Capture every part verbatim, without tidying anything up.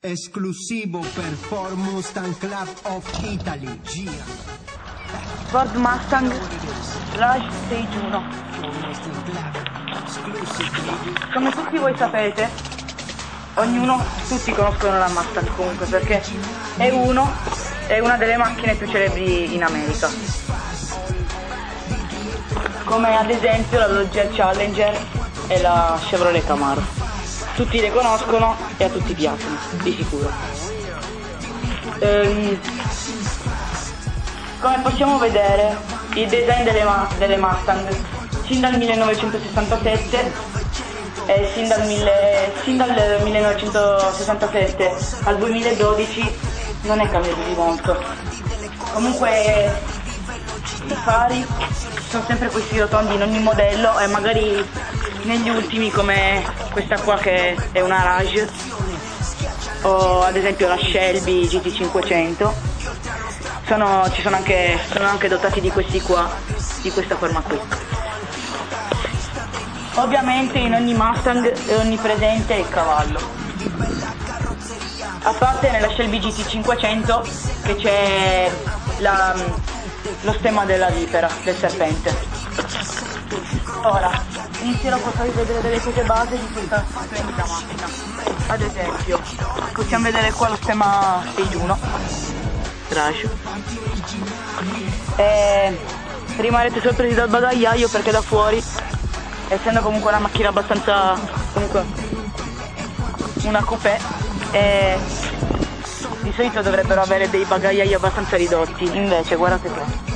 Esclusivo per Ford Mustang Club of Italy. Gira. Ford Mustang Rush Stage uno. Come tutti voi sapete, ognuno, tutti conoscono la Mustang comunque, perché è uno, è una delle macchine più celebri in America. Come ad esempio la Dodge Challenger e la Chevrolet Camaro. Tutti le conoscono e a tutti piacciono, di sicuro. Ehm, come possiamo vedere, il design delle, ma delle Mustang sin dal millenovecentosessantasette e sin dal, mille sin dal millenovecentosessantasette al duemiladodici non è cambiato di molto. Comunque i fari sono sempre questi rotondi in ogni modello, e magari negli ultimi, come questa qua che è una Rage, o ad esempio la Shelby G T cinquecento, sono, ci sono anche, sono anche dotati di questi qua, di questa forma qui. Ovviamente in ogni Mustang è onnipresente il cavallo, a parte nella Shelby G T cinquecento che c'è lo stemma della vipera, del serpente. Ora inizierò a farvi vedere delle cose base di questa splendida macchina. Ad esempio possiamo vedere qua lo stemma Stage uno Rush, e rimarrete sorpresi dal bagagliaio, perché da fuori, essendo comunque una macchina abbastanza, comunque una coupé, e di solito dovrebbero avere dei bagagliai abbastanza ridotti, invece guardate qua.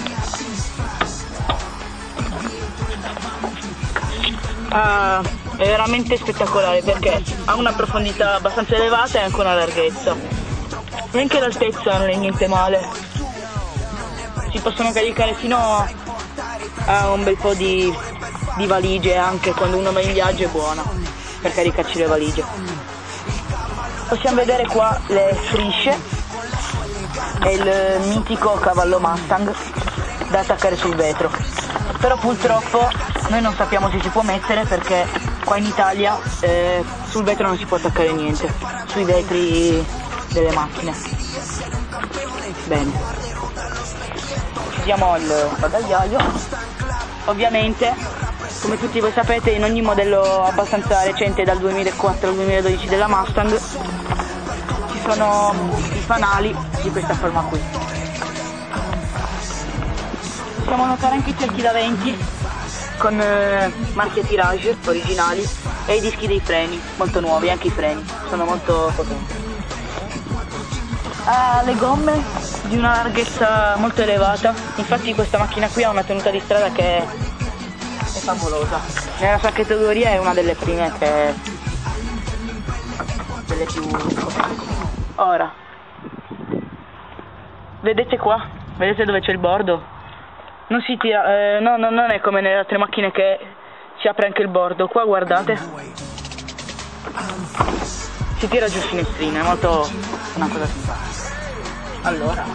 Ah, è veramente spettacolare, perché ha una profondità abbastanza elevata e anche una larghezza. Neanche l'altezza non è niente male. Si possono caricare fino a un bel po' di, di valigie, anche quando uno va in viaggio è buona per caricarci le valigie. Possiamo vedere qua le strisce e il mitico cavallo Mustang da attaccare sul vetro. Però purtroppo noi non sappiamo se si può mettere, perché qua in Italia eh, sul vetro non si può attaccare niente, sui vetri delle macchine. Bene, chiudiamo il bagagliaio. Ovviamente, come tutti voi sapete, in ogni modello abbastanza recente, dal duemilaquattro al duemiladodici della Mustang, ci sono i fanali di questa forma qui. Possiamo notare anche i cerchi da venti con eh, marchie tirage originali, e i dischi dei freni molto nuovi, anche i freni sono molto potenti. Ha le gomme di una larghezza molto elevata, infatti questa macchina qui ha una tenuta di strada che è, è favolosa. Nella sua categoria è una delle prime, che è delle più potenti. Ora, vedete qua? Vedete dove c'è il bordo? Non si tira, eh, no, no, non è come nelle altre macchine che si apre anche il bordo. Qua guardate, si tira giù il finestrino, è molto una cosa simpatica. Allora,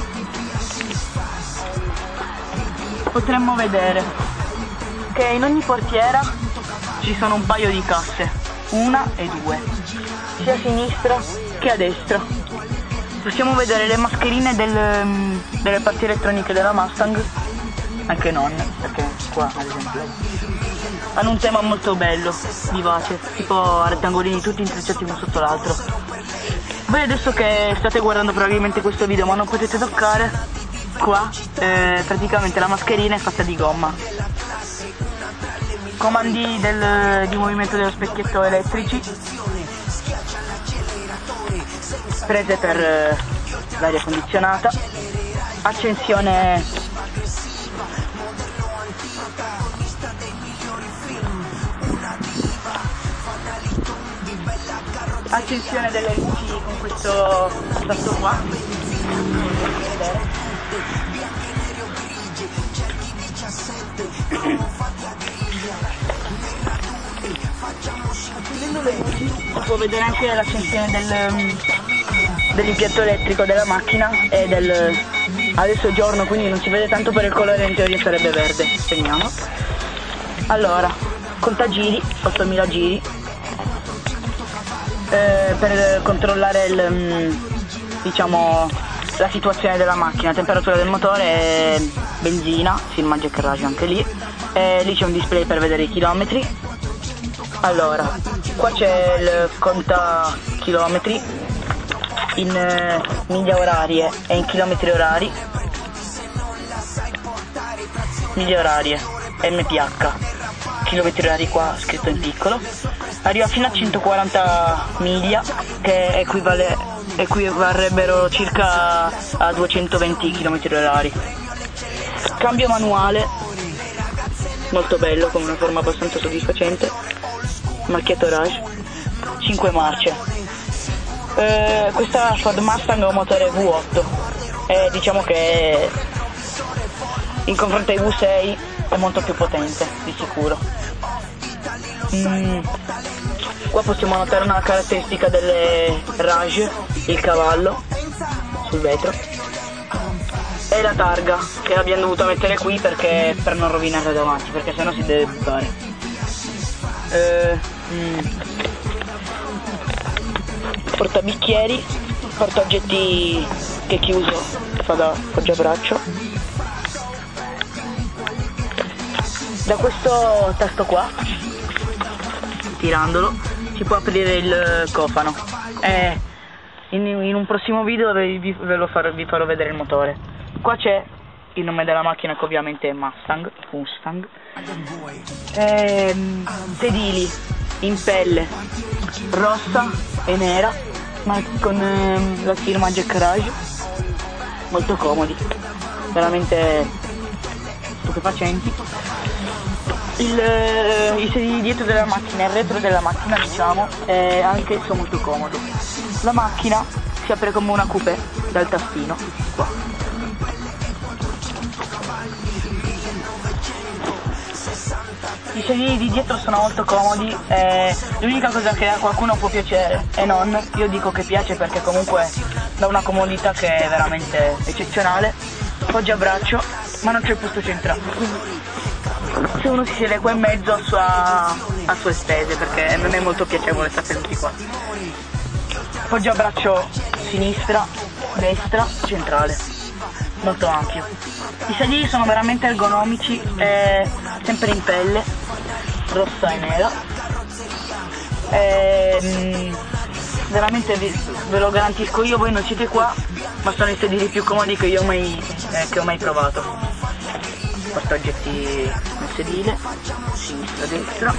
potremmo vedere che in ogni portiera ci sono un paio di casse, una e due, sia a sinistra che a destra. Possiamo vedere le mascherine del, delle parti elettroniche della Mustang, anche non, perché qua ad esempio hanno un tema molto bello, vivace, tipo a rettangolini tutti intrecciati uno sotto l'altro. Voi adesso che state guardando probabilmente questo video ma non potete toccare, qua eh, praticamente la mascherina è fatta di gomma. Comandi del, di movimento dello specchietto elettrici, prese per eh, l'aria condizionata, accensione accensione delle luci con questo tasto qua. Accendendo le luci si può vedere anche l'accensione del, dell'impianto elettrico della macchina e del... adesso è giorno, quindi non si vede tanto, per il colore in teoria sarebbe verde. Spegniamo. Allora, contagiri, ottomila giri. eh, per controllare il, diciamo, la situazione della macchina, temperatura del motore e benzina, sì, il Magic Garage anche lì. E lì c'è un display per vedere i chilometri. Allora, qua c'è il conta chilometri in eh, miglia orarie e in chilometri orari. Miglia orarie, M P H, chilometri orari qua scritto in piccolo. Arriva fino a centoquaranta miglia, che equivale, equivarrebbero circa a duecentoventi chilometri orari. Cambio manuale, molto bello, con una forma abbastanza soddisfacente. Marchietto Rage, cinque marce. Eh, questa Ford Mustang ha un motore V otto e diciamo che in confronto ai V sei è molto più potente, di sicuro. Mm. Qua possiamo notare una caratteristica delle Rage, il cavallo sul vetro e la targa, che abbiamo dovuto mettere qui perché per non rovinare davanti, perché sennò si deve buttare. Eh, mm. Portabicchieri, portaoggetti che chiuso fa da poggiabraccio. Da questo tasto qua, tirandolo, si può aprire il cofano. E in, in un prossimo video vi, vi, ve lo farò, vi farò vedere il motore. Qua c'è il nome della macchina, che ovviamente è Mustang. Mustang. E, sedili in pelle rossa e nera, ma con eh, la firma Magic Garage, molto comodi, veramente stupefacenti. Il, eh, I sedili dietro della macchina, il retro della macchina, diciamo, è anche esso molto comodo. La macchina si apre come una coupé dal tastino qua. I sedili di dietro sono molto comodi, e l'unica cosa che a qualcuno può piacere e non, io dico che piace perché comunque dà una comodità che è veramente eccezionale. Poggiabraccio, ma non c'è il posto centrale, quindi se uno si siede qua in mezzo a, sua, a sue spese, perché non è molto piacevole stare seduti qua. Poggiabraccio sinistra, destra, centrale, molto ampio. I sedili sono veramente ergonomici, eh, sempre in pelle, rossa e nera. E, mh, veramente vi, ve lo garantisco io, voi non siete qua, ma sono i sedili più comodi che io mai, eh, che ho mai provato. Portaoggetti nel sedile, sinistra, destra.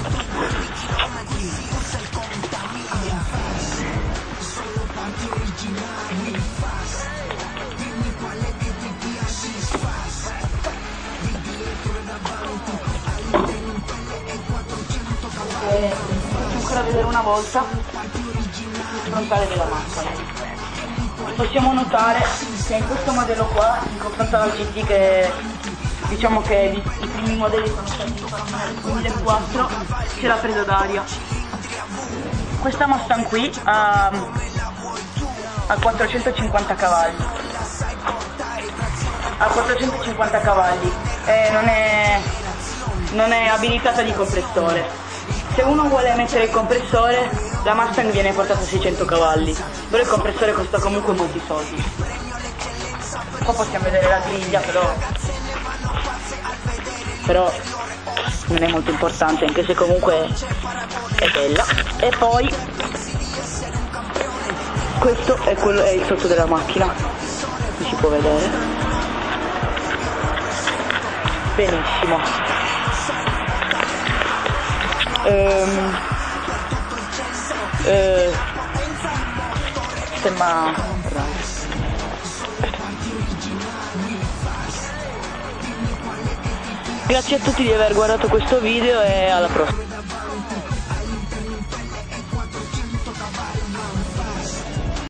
E faccio ancora vedere una volta il frontale della macchina. Possiamo notare che in questo modello qua, in confronto al G T, che diciamo che i primi modelli sono stati nel duemilaquattro, c'è la presa d'aria. Questa Mustang qui ha, ha quattrocentocinquanta cavalli, ha quattrocentocinquanta cavalli e non è, non è abilitata di compressore. Se uno vuole mettere il compressore, la Mustang viene portata a seicento cavalli, però il compressore costa comunque molti soldi. Qua possiamo vedere la griglia, però però non è molto importante, anche se comunque è bella. E poi questo è, quello, è il sotto della macchina, qui si può vedere benissimo. Ehm, eh, sistema Grazie a tutti di aver guardato questo video e alla prossima.